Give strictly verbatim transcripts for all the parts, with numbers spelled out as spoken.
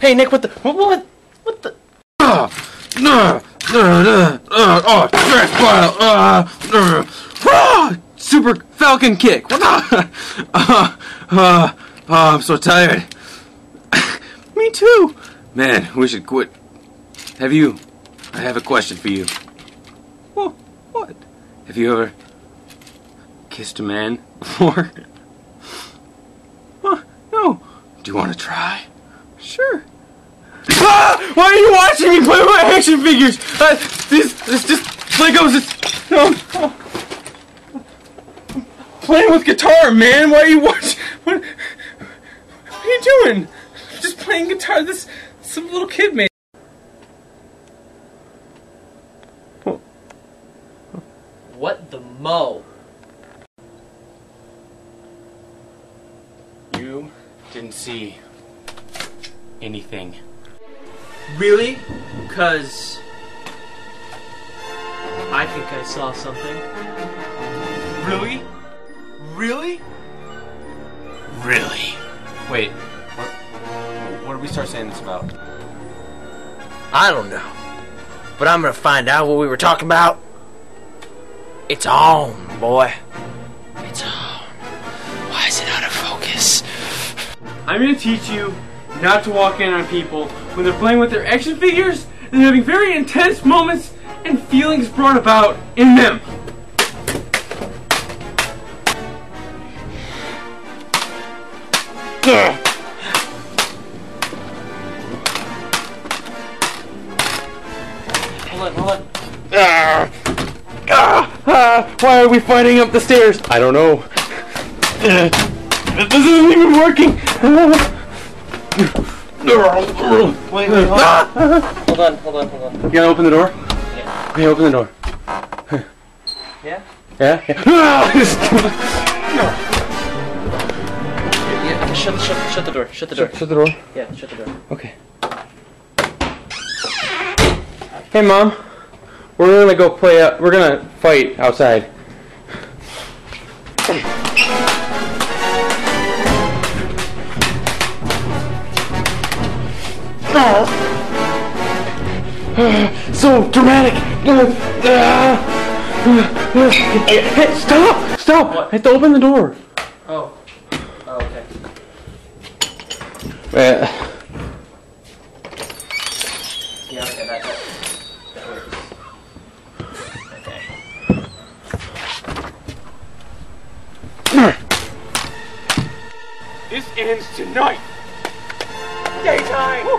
Hey, Nick, what the... What? What, what the... Uh, uh, uh, uh, oh, trash pile. Uh, uh, uh, super Falcon kick. What the? Uh, uh, oh, I'm so tired. Me too. Man, we should quit. Have you... I have a question for you. What? What? Have you ever kissed a man before? Huh? No. Do you want to try? Sure. Ah! Why are you watching me play with my action figures? Uh, this, this just Legos. It's, no, no. Playing with guitar, man. Why are you watching? What, what are you doing? Just playing guitar. This some little kid made. What the mo? You didn't see anything. Really? Cause I think I saw something. Really? Really? Really? Wait, what, what did we start saying this about? I don't know. But I'm gonna find out what we were talking about. It's on, boy. It's on. Why is it out of focus? I'm gonna teach you not to walk in on people when they're playing with their action figures and having very intense moments and feelings brought about in them. Ugh. Hold on, hold on. Ah. Ah. Ah. Why are we fighting up the stairs? I don't know. Uh, this isn't even working. Wait, wait, hold on. Hold on, hold on, hold on. You gotta open the door? Yeah. Okay, open the door. Yeah? Yeah? Yeah. Yeah, shut, shut, shut the door. Shut the door. Shut, shut the door? Yeah, shut the door. Okay. Hey, Mom. We're gonna go play, uh, we're gonna fight outside. So dramatic. Hey, stop! Stop! What? I have to open the door. Oh. Oh, okay. Uh, Yeah, okay, that, that, that works. Okay. This ends tonight. Daytime!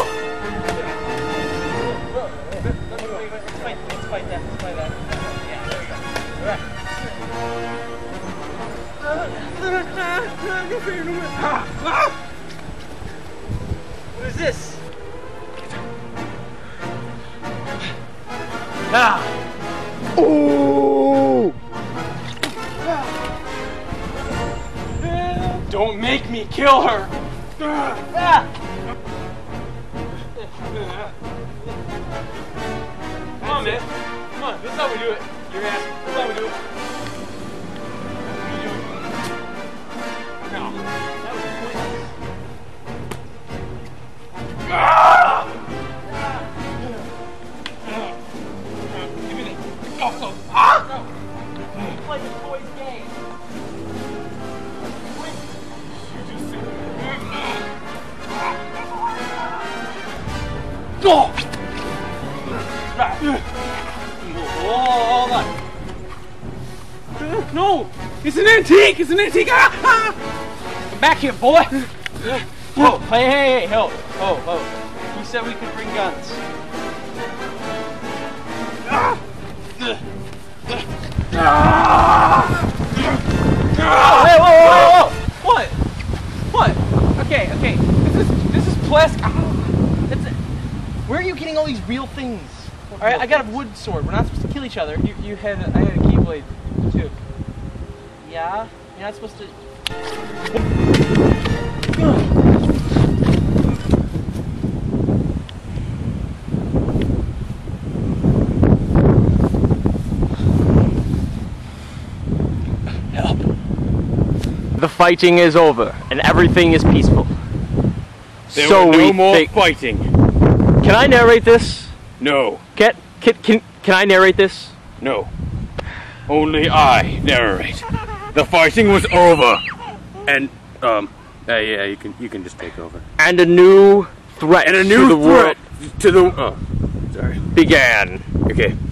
Let's fight, let's fight that, let's fight that. Yeah, there we go. Alright. What is this? Ah! Oh! Don't make me kill her! Ah! Come on, man. Come on, this is how we do it. Your ass. This is how we do it. You do it. No. That was pointless. Ah! Give me that. Go, go. Ah! No. Play this boy's game. You just said Go! Hold on. No! It's an antique! It's an antique! Ah! Ah! Come back here, boy! Whoa, hey, hey, hey, ho, ho, ho. Who said we could bring guns? Ah! Ah! Oh, hey, whoa, whoa, whoa, whoa! What? What? Okay, okay. This is this is plastic. That's it. Where are you getting all these real things? All right, I got a wood sword. We're not supposed to kill each other. You you had a, I had a keyblade too. Yeah, you're not supposed to. The fighting is over, and everything is peaceful. There so were no we more think. fighting. Can I narrate this? No, Can, can can can I narrate this? no. Only I narrate. The fighting was over. And, um, uh, yeah, you can you can just take over. And a new threat And a to new the world threat to the... Oh, sorry. began. Okay.